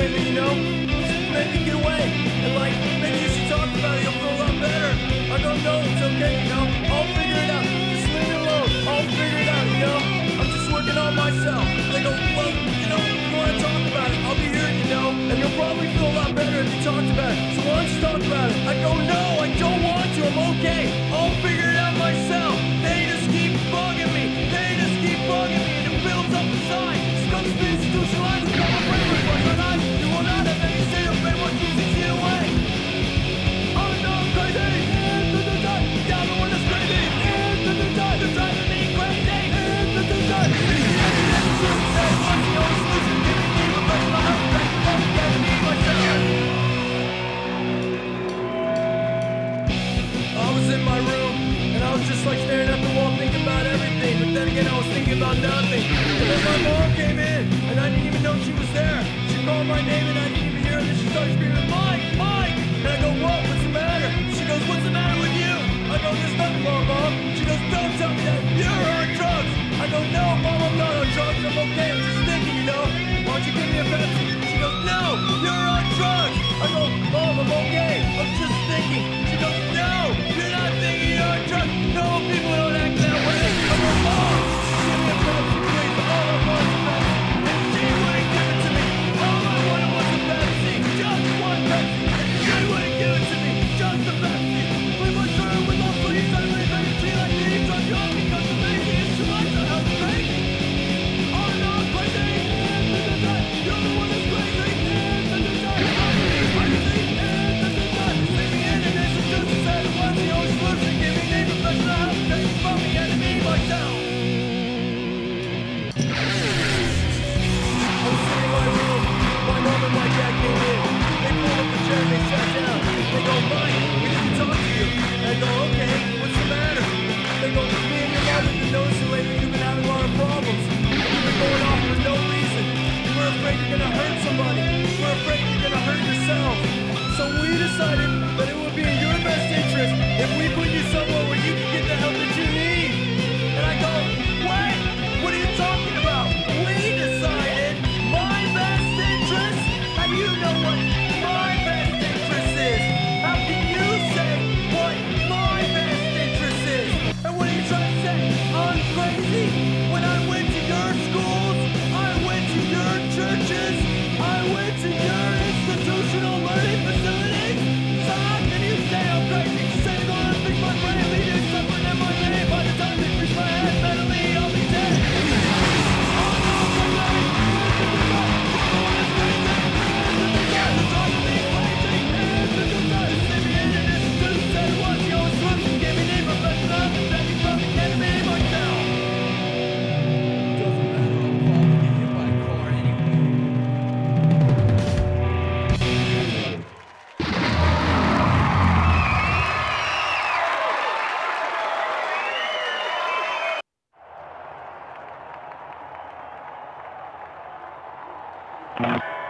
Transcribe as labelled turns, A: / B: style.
A: lately, you know? Just made me get away. And like, maybe you should talk about it, you'll feel a lot better. I go, no, it's okay, you know? I'll figure it out. Just leave me alone. I'll figure it out, you know? I'm just working on myself. They go, well, you know, you want to talk about it? I'll be here, you know? And you'll probably feel a lot better if you talked about it. So why don't you talk about it? I go, no, I don't want to. I'm okay. I'll figure it out myself. They just keep bugging me. They just keep bugging me. And it builds up inside. Scum's been institutionalized. It's got my brain reflex on eyes. You will not have any state of brain what keeps it away. Oh no, I'm crazy. Yeah, the one that's crazy. They're driving me crazy. I was in my room, and I was just like staring at the wall thinking about everything, but then again I was thinking about nothing. And then my mom came in, and I didn't even know she was there. She called my name and I didn't even hear her, and then she started screaming, Mike, Mike! And I go, what? What's the matter? She goes, what's the matter with you? I go, there's nothing wrong, Mom. She goes, don't tell me that. You're on drugs. I go, no, Mom, I'm not on drugs. I'm okay. I'm just thinking, you know. Why don't you give me a Pepsi? She goes, no, you're on drugs. I go, Mom, I'm okay. I'm just thinking. She goes, no, you're not thinking you're on drugs. No, people don't act that way. I go, Mom, give me a Pepsi, please. All I want is a Pepsi. And she wouldn't give it to me. All I wanted was a Pepsi. Just one Pepsi. And she wouldn't give it to me. Just a Pepsi. Leave my shirt with all sleeves. I really think it's like me. Drug you up because the baby is too much. I have to make. Oh no, I'm crazy. You're the one that's crazy. I'm crazy. Leave me in and introduce yourself. What's the only solution? Give me name professional help. Take me from the enemy myself. I was sitting in my room. My mom and my dad came in. They pulled up the chair and they sat down. They go, Mike, we need to talk to you. And I go, okay, what's the matter? They go, me and your mom have been noticing lately you've been having a lot of problems. You've been going off for no reason. We're afraid you're gonna hurt somebody. We're afraid you're gonna hurt yourself. So we decided that it would be in your best interest if we put you somewhere where you can get the help that you need. And I go, what? What are you talking about? We decided my best interest? How do you know what my best interest is? How can you say what my best interest is? And what are you trying to say? I'm crazy? When I went to your schools, I went to your churches, I went to your institutional learning facilities. So how can you say I'm crazy? Say they're gonna fix my brain, leave you suffering in my pain. By the time they fix my head, mentally I'll be dead. Oh no, I'm crazy.
B: Yeah.